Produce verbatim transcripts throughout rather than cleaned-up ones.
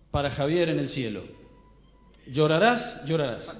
para Javier en el cielo. Llorarás, llorarás.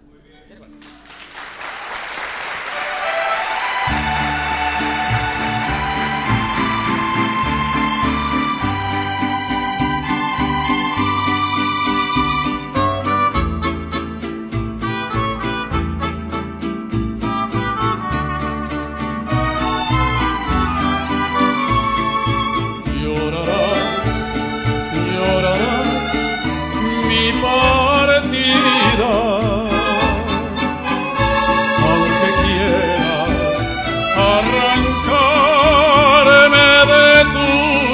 Aunque quieras arrancarme de tu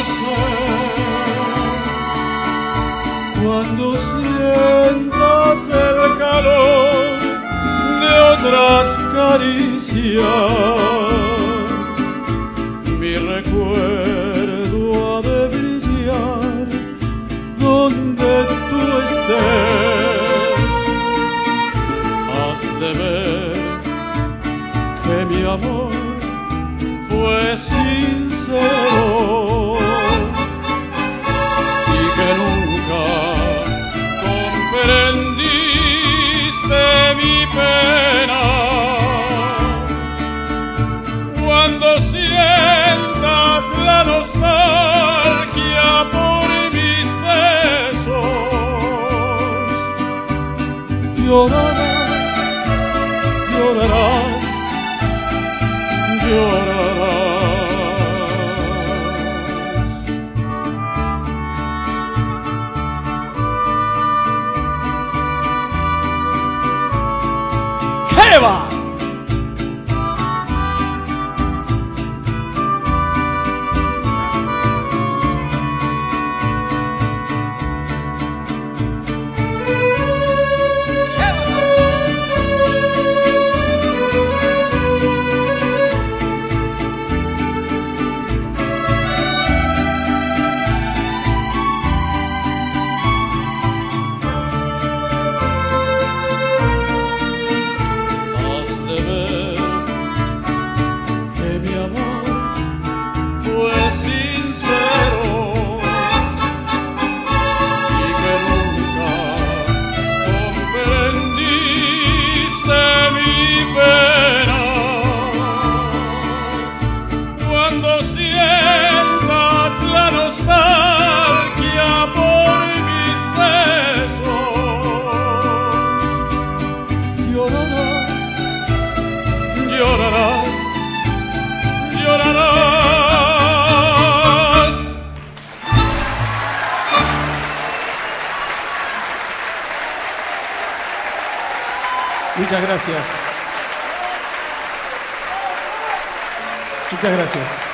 ser, cuando sientas el calor de otras caricias, mi recuerdo ha de brillar donde tú estés. De ver que mi amor fue sincero y que nunca comprendiste mi pena. Cuando sientas la nostalgia por mis besos, llorarás. Llorarás, llorarás. ¿Qué va? Llorarás. Muchas gracias. Muchas gracias.